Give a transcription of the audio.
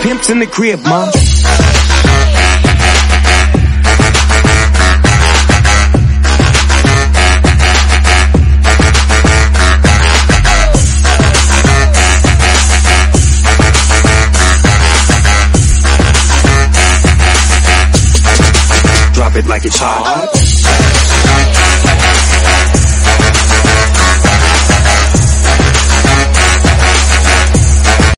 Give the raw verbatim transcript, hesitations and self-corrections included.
Pimps in the crib, ma. Drop it like it's hot.